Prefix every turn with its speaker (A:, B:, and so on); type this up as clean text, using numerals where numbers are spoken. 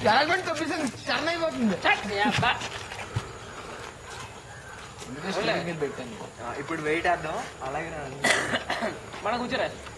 A: ఎలాగంటే తప్పిస్తుంది టర్న్ అయిపోతుంది.
B: పెట్టాను ఇప్పుడు వెయిట్ వేద్దాం అలాగే మనం కూర్చోరా.